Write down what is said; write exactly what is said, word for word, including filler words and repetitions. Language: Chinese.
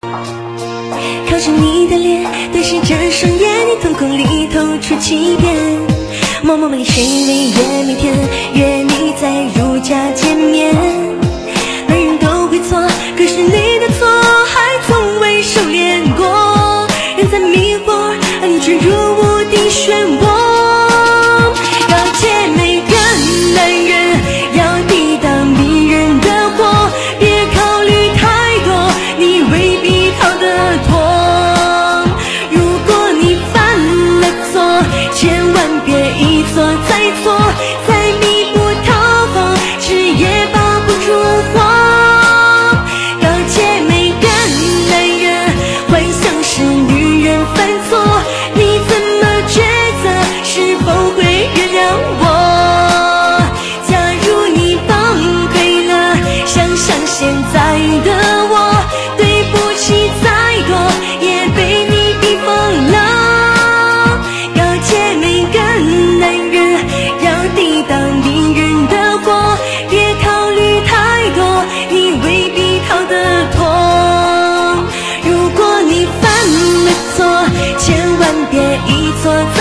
靠近你的脸，对视着双眼，你瞳孔里透出欺骗。默默为谁为约每天，约你在如家见面。男人都会错，可是你的错还从未收敛过。人在迷惑，你却如无敌漩涡。告诫每个男人，要抵挡迷人的火，别考虑太多，你未必逃得脱。如果你犯了错，千万别一错再错，再弥补讨好，吃也拔不出火。告诫每个男人，幻想是女人犯错，你怎么抉择？是否会原谅我？假如你崩溃了，想想现在的我，对不起再多，也被你逼疯了。告诫每个男人，要抵挡迷人的火，别考虑太多，你未必逃得脱。如果你犯了错，千万别一错